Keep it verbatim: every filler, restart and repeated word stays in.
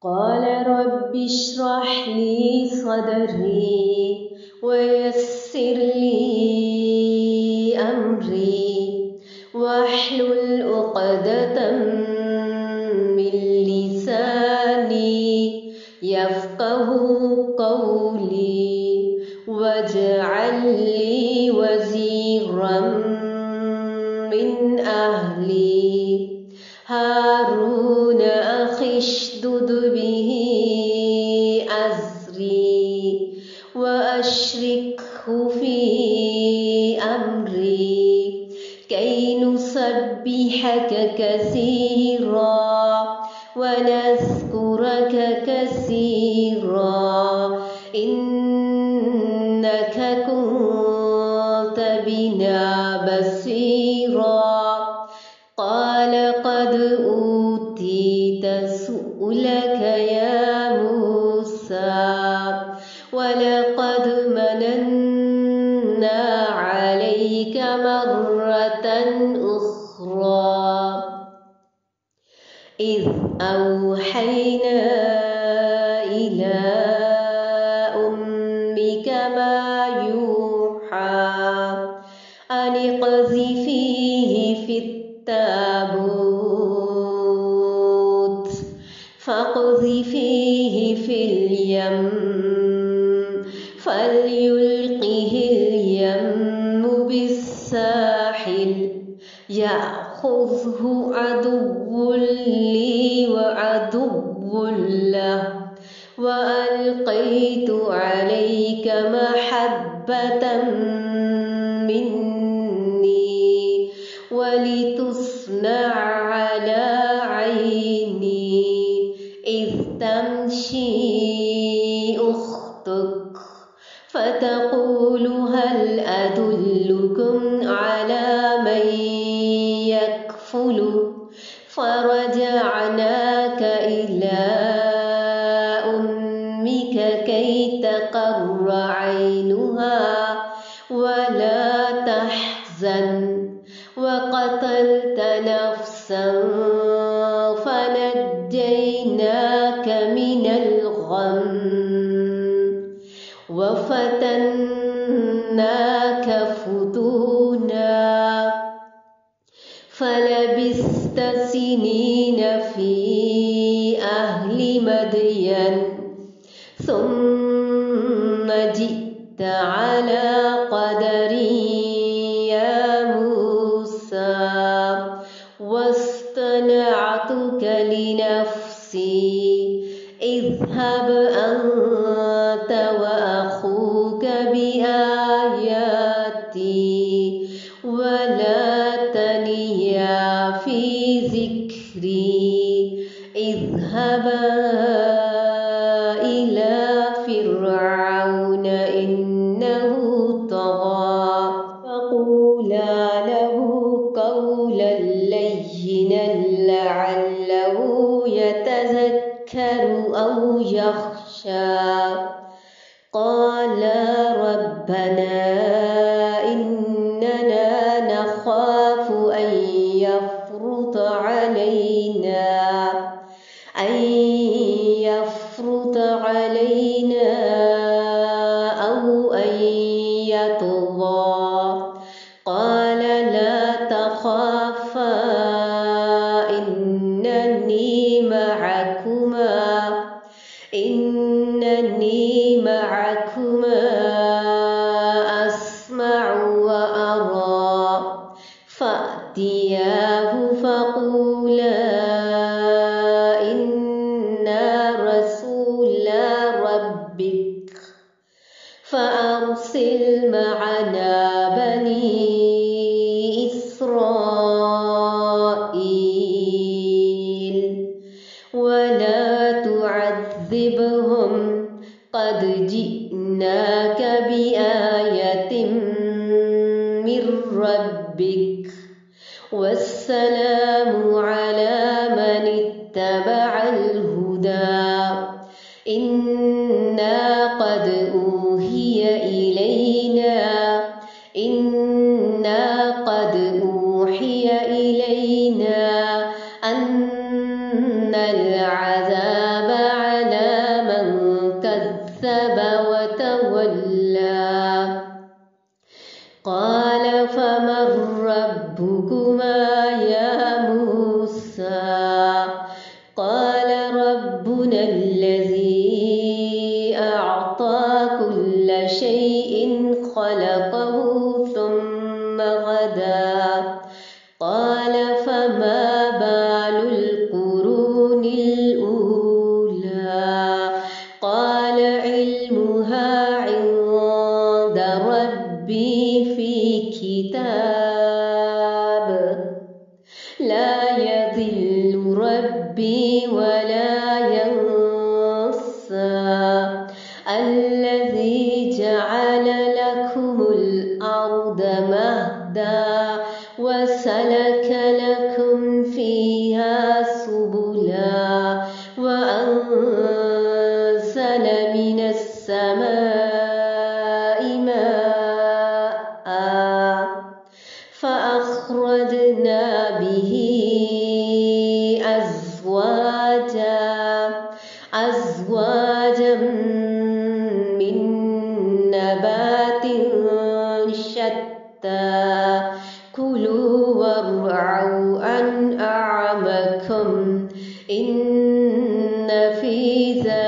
قال رب اشرح لي صدري ويسر لي أمري واحلل عقدة من لساني يفقه قولي واجعل لي وزيرا من أهلي هارون أخي اشدد به أزري وأشركه في أمري كي نسبحك كثيرا ونذكرك كثيرا إنك كنت بنا بصيرا قال قد أوتيت سؤلك يا موسى ولقد مننا عليك مرة أخرى إذ أوحينا إلى أمك ما يوحى أن اقذفيه في التابوت فاقذفيه في اليم فليلقه اليم بالساحل يأخذه عدو لي وعدو له وألقيت عليك محبة مني ولتصنع على عيني إذ تمشي أختك فتقول هل أدلكم على من يكفل فرجعناك إلى أمك كي تقر عينها ولا تحزن وقتلت نفسا فنجيناك من الغم وفتناك فتونا فلبثت سنين في أهل مدين ثم جئت على قدر يا موسى واصطنعتك لنفسي اذهب أنت وأخوك بآياتي ولا تنيا في ذكري اذهبا إلى فرعون إنه طغى فقولا له قولا لينا لعله يتذكر أو يخشى قال ربنا إننا نخاف أن يفرط علينا أن يفرط علينا أو أن يطغى قال لا تخافا إنني معكما إنني معكما أسمع وأرى فأتياه فقولا إنا رسولا ربك فأرسل معنا بني إسرائيل ولا تعذبهم قد جئناك بآية من ربك والسلام على من اتبع الهدى إنا قد أوحي إلينا إنا قد أوحي إلينا أن العذاب ربكما يا موسى قال ربنا الذي أعطى كل شيء خلقه ثم هدى قال فما بال القرون الأولى قال علمها عند ربي في كتاب لا يضل ربي ولا ينسى الذي جعل لكم الأرض مهدا وسلك لكم فيها سبلا وأنزل من السماء ماء فأخرجنا به أزواجا أزواجا من نبات شتى كلوا وارعوا أنعامكم إن في ذلك